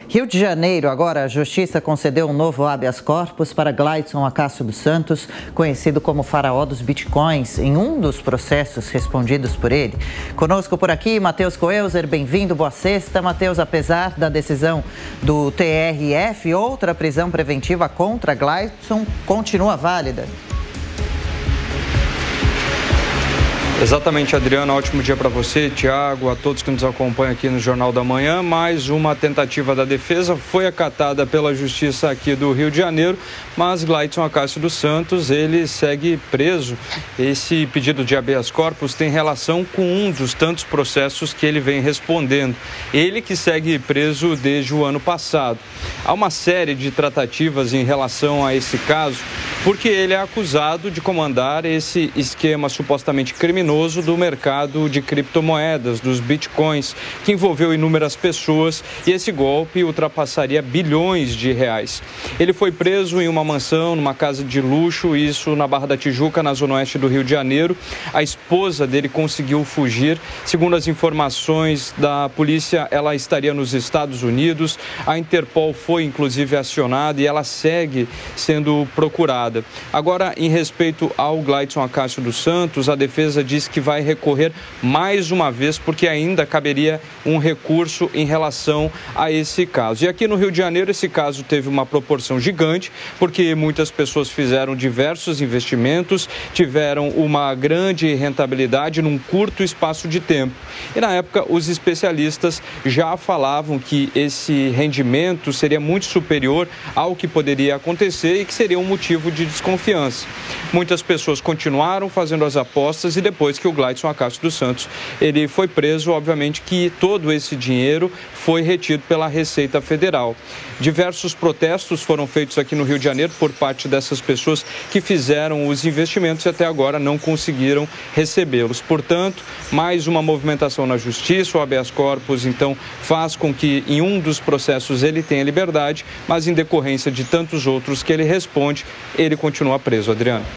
Rio de Janeiro, agora a Justiça concedeu um novo habeas corpus para Glayton Acácio dos Santos, conhecido como faraó dos bitcoins, em um dos processos respondidos por ele. Conosco por aqui, Matheus Coelzer, bem-vindo, boa sexta. Matheus, apesar da decisão do TRF, outra prisão preventiva contra Glayton continua válida. Exatamente, Adriana, ótimo dia para você, Tiago, a todos que nos acompanham aqui no Jornal da Manhã. Mais uma tentativa da defesa foi acatada pela Justiça aqui do Rio de Janeiro, mas Glayton Acácio dos Santos, ele segue preso. Esse pedido de habeas corpus tem relação com um dos tantos processos que ele vem respondendo. Ele que segue preso desde o ano passado. Há uma série de tratativas em relação a esse caso, porque ele é acusado de comandar esse esquema supostamente criminoso do mercado de criptomoedas, dos bitcoins, que envolveu inúmeras pessoas, e esse golpe ultrapassaria bilhões de reais. Ele foi preso em uma mansão, numa casa de luxo, isso na Barra da Tijuca, na zona oeste do Rio de Janeiro. A esposa dele conseguiu fugir. Segundo as informações da polícia, ela estaria nos Estados Unidos. A Interpol foi inclusive acionada e ela segue sendo procurada. Agora, em respeito ao Glayton Acácio dos Santos, a defesa diz que vai recorrer mais uma vez, porque ainda caberia um recurso em relação a esse caso. E aqui no Rio de Janeiro, esse caso teve uma proporção gigante, porque muitas pessoas fizeram diversos investimentos, tiveram uma grande rentabilidade num curto espaço de tempo. E na época, os especialistas já falavam que esse rendimento seria muito superior ao que poderia acontecer e que seria um motivo de desconfiança. Muitas pessoas continuaram fazendo as apostas e depois que o Glayton Acácio dos Santos ele foi preso, obviamente que todo esse dinheiro foi retido pela Receita Federal. Diversos protestos foram feitos aqui no Rio de Janeiro por parte dessas pessoas que fizeram os investimentos e até agora não conseguiram recebê-los. Portanto, mais uma movimentação na Justiça. O habeas corpus, então, faz com que em um dos processos ele tenha liberdade, mas em decorrência de tantos outros que ele responde, ele continua preso, Adriano.